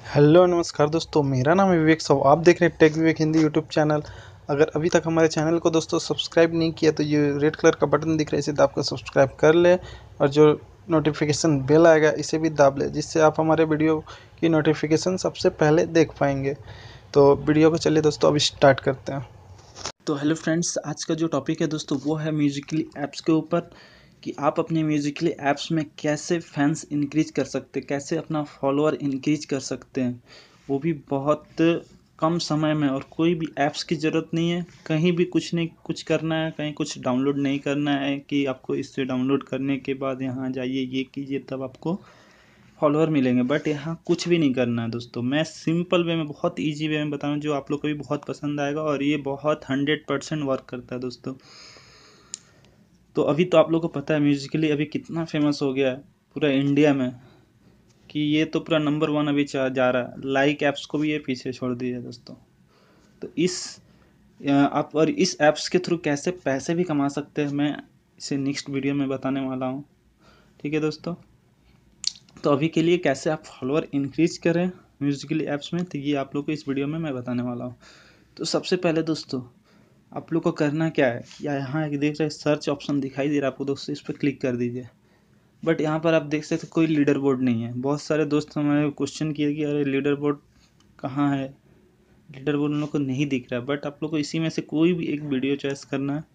Hello नमस्कार दोस्तों, मेरा नाम है विवेक साहू। आप देख रहे हैं tech Vivek Hindi YouTube channel. अगर अभी तक हमारे चैनल को दोस्तों सब्सक्राइब नहीं किया तो ये रेड कलर का बटन दिख रहा है, इसे दाब कर सब्सक्राइब कर ले और जो नोटिफिकेशन बेल आएगा इसे भी दाब ले, जिससे आप हमारे वीडियो की नोटिफिकेशन सबसे पहले देख पाएंगे। तो वीडियो को चलिए दोस्तों अभी स्टार्ट करते हैं। तो हेलो फ्रेंड्स, आज का जो टॉपिक है दोस्तों वो है म्यूजिकली ऐप्स के ऊपर कि आप अपने म्यूजिकली ऐप्स में कैसे फैंस इंक्रीज कर सकते हैं, कैसे अपना फॉलोअर इंक्रीज कर सकते हैं, वो भी बहुत कम समय में। और कोई भी ऐप्स की ज़रूरत नहीं है, कहीं भी कुछ नहीं कुछ करना है, कहीं कुछ डाउनलोड नहीं करना है कि आपको इससे डाउनलोड करने के बाद यहाँ जाइए ये कीजिए तब आपको फॉलोअर मिलेंगे। बट यहाँ कुछ भी नहीं करना है दोस्तों। मैं सिंपल वे में, बहुत इजी वे में बता रहा हूँ जो आप लोग को भी बहुत पसंद आएगा और ये बहुत 100% वर्क करता है दोस्तों। तो अभी तो आप लोग को पता है म्यूजिकली अभी कितना फेमस हो गया है पूरा इंडिया में, कि ये तो पूरा नंबर 1 अभी जा रहा है। लाइक ऐप्स को भी ये पीछे छोड़ दिया है दोस्तों। तो आप और इस ऐप्स के थ्रू कैसे पैसे भी कमा सकते हैं, मैं इसे नेक्स्ट वीडियो में बताने वाला हूँ। ठीक है दोस्तों। तो अभी के लिए कैसे आप फॉलोअर इंक्रीज करें म्यूजिकली ऐप्स में, तो ये आप लोग को इस वीडियो में मैं बताने वाला हूँ। तो सबसे पहले दोस्तों आप लोग को करना क्या है, या यहाँ एक देख रहे सर्च ऑप्शन दिखाई दे रहा है आपको दोस्तों, इस पर क्लिक कर दीजिए। बट यहाँ पर आप देख सकते कोई लीडर बोर्ड नहीं है। बहुत सारे दोस्त हमारे क्वेश्चन किए कि अरे लीडर बोर्ड कहाँ है, लीडर बोर्ड उन लोग को नहीं दिख रहा है। बट आप लोग को इसी में से कोई भी एक वीडियो चॉइस करना है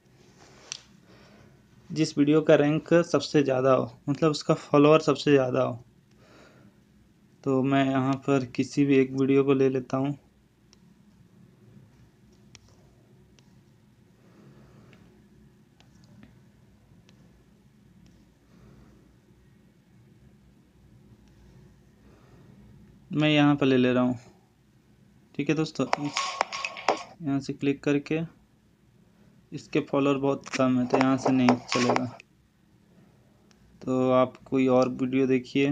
जिस वीडियो का रैंक सबसे ज़्यादा हो, मतलब उसका फॉलोअर सबसे ज़्यादा हो। तो मैं यहाँ पर किसी भी एक वीडियो को ले लेता हूँ। मैं यहाँ पर ले ले रहा हूँ। ठीक है दोस्तों, यहाँ से क्लिक करके इसके फॉलोअर बहुत कम है तो यहाँ से नहीं चलेगा। तो आप कोई और वीडियो देखिए।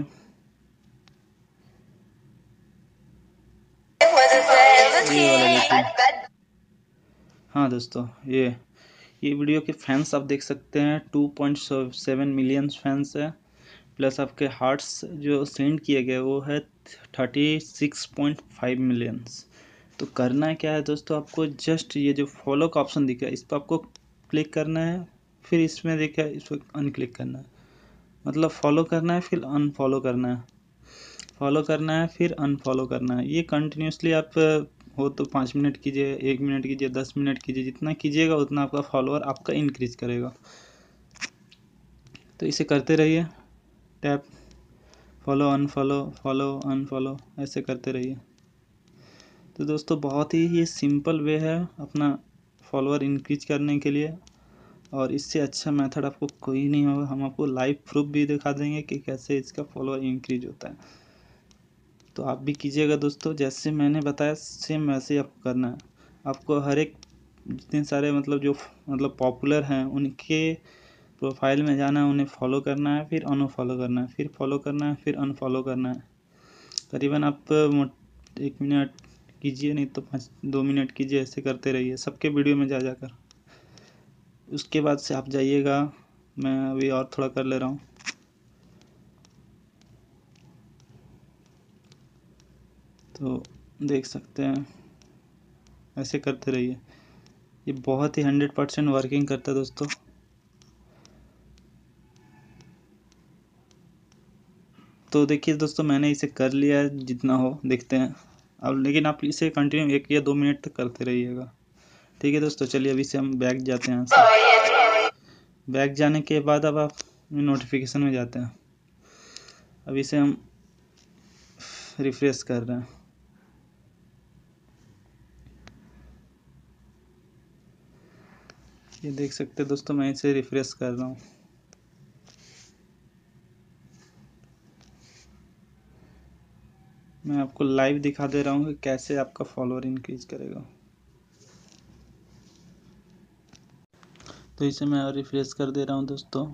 ये वाला देखिए। हाँ दोस्तों, ये वीडियो के फैंस आप देख सकते हैं 2.7 मिलियन फैंस है, प्लस आपके हार्ट्स जो सेंड किए गए वो है 36.5 मिलियंस। तो करना क्या है दोस्तों, आपको जस्ट ये जो फॉलो का ऑप्शन दिख रहा है इस पर आपको क्लिक करना है, फिर इसमें देखा इस पर अनक्लिक करना है। मतलब फॉलो करना है फिर अनफॉलो करना है, फॉलो करना है फिर अनफॉलो करना है। ये कंटिन्यूसली आप हो तो 5 मिनट कीजिए, 1 मिनट कीजिए, 10 मिनट कीजिए, जितना कीजिएगा उतना आपका फॉलोअर आपका इंक्रीज करेगा। तो इसे करते रहिए, tap follow unfollow, follow unfollow, ऐसे करते रहिए। तो दोस्तों बहुत ही ये सिंपल वे है अपना फॉलोअर इंक्रीज करने के लिए, और इससे अच्छा मेथड आपको कोई नहीं होगा। हम आपको लाइव प्रूफ भी दिखा देंगे कि कैसे इसका फॉलोअर इंक्रीज होता है। तो आप भी कीजिएगा दोस्तों, जैसे मैंने बताया सेम वैसे ही आपको करना है। आपको हर एक जितने सारे मतलब पॉपुलर हैं उनके प्रोफाइल में जाना है, उन्हें फॉलो करना है, फिर अनफॉलो करना है, फिर फॉलो करना है, फिर अनफॉलो करना है। करीबन आप 1 मिनट कीजिए, नहीं तो 2 मिनट कीजिए, ऐसे करते रहिए सबके वीडियो में जा जाकर। उसके बाद से आप जाइएगा, मैं अभी और थोड़ा कर ले रहा हूँ। तो देख सकते हैं, ऐसे करते रहिए। ये बहुत ही 100% वर्किंग करता है दोस्तों। तो देखिए दोस्तों, मैंने इसे कर लिया है, जितना हो देखते हैं अब। लेकिन आप इसे कंटिन्यू 1 या 2 मिनट तक करते रहिएगा। ठीक है दोस्तों, चलिए अभी से हम बैक जाते हैं। यहाँ से बैक जाने के बाद अब आप नोटिफिकेशन में जाते हैं। अभी से हम रिफ्रेश कर रहे हैं। ये देख सकते हैं दोस्तों, मैं इसे रिफ्रेश कर रहा हूँ। मैं आपको लाइव दिखा दे रहा हूँ कि कैसे आपका फॉलोअर इंक्रीज करेगा। तो इसे मैं और रिफ्रेश कर दे रहा हूँ दोस्तों।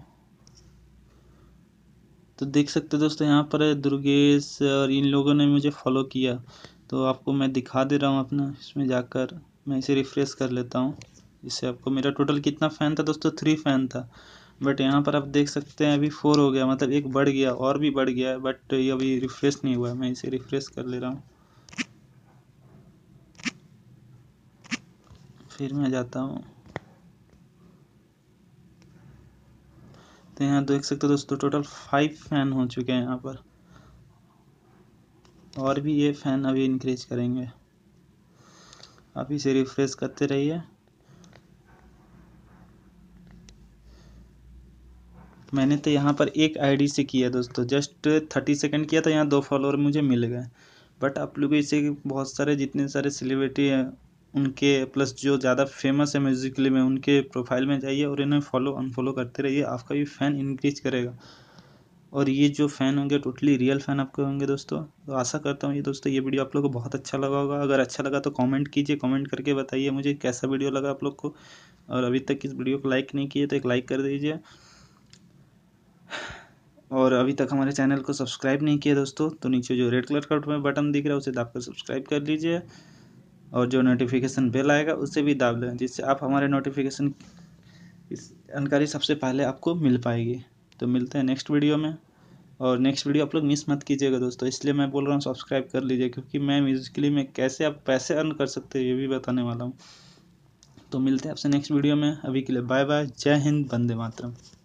तो देख सकते हैं दोस्तों, यहाँ पर दुर्गेश और इन लोगों ने मुझे फॉलो किया। तो आपको मैं दिखा दे रहा हूँ अपना, इसमें जाकर मैं इसे रिफ्रेश कर लेता हूँ। इससे आपको मेरा टोटल कितना फ़ैन था दोस्तों, 3 फ़ैन था। बट यहाँ पर आप देख सकते हैं अभी 4 हो गया, मतलब एक बढ़ गया और भी बढ़ गया है। बट ये अभी रिफ्रेश नहीं हुआ है। मैं इसे रिफ्रेश कर ले रहा हूँ। फिर मैं जाता हूँ तो यहाँ देख सकते हो दोस्तों टोटल 5 फैन हो चुके हैं यहाँ पर, और भी ये फैन अभी इंक्रीज करेंगे। आप इसे रिफ्रेश करते रहिए। मैंने तो यहाँ पर एक आईडी से किया दोस्तों, जस्ट 30 सेकंड किया था, यहाँ 2 फॉलोअर मुझे मिल गए। बट आप लोग इसे बहुत सारे जितने सारे सेलिब्रिटी हैं उनके प्लस जो ज़्यादा फेमस है म्यूजिकली में उनके प्रोफाइल में जाइए और इन्हें फॉलो अनफॉलो करते रहिए, आपका भी फ़ैन इंक्रीज करेगा। और ये जो फ़ैन होंगे टोटली रियल फ़ैन आपके होंगे दोस्तों। तो आशा करता हूँ ये दोस्तों ये वीडियो आप लोग को बहुत अच्छा लगा होगा। अगर अच्छा लगा तो कमेंट कीजिए, कमेंट करके बताइए मुझे कैसा वीडियो लगा आप लोग को। और अभी तक इस वीडियो को लाइक नहीं किए तो एक लाइक कर दीजिए, और अभी तक हमारे चैनल को सब्सक्राइब नहीं किया दोस्तों तो नीचे जो रेड कलर का बटन दिख रहा है उसे दाबकर सब्सक्राइब कर लीजिए, और जो नोटिफिकेशन बेल आएगा उसे भी दाब लें, जिससे आप हमारे नोटिफिकेशन इस जानकारी सबसे पहले आपको मिल पाएगी। तो मिलते हैं नेक्स्ट वीडियो में, और नेक्स्ट वीडियो आप लोग मिस मत कीजिएगा दोस्तों, इसलिए मैं बोल रहा हूँ सब्सक्राइब कर लीजिए, क्योंकि मैं म्यूजिकली में कैसे आप पैसे अर्न कर सकते हैं ये भी बताने वाला हूँ। तो मिलते हैं आपसे नेक्स्ट वीडियो में, अभी के लिए बाय बाय, जय हिंद, वंदे मातरम।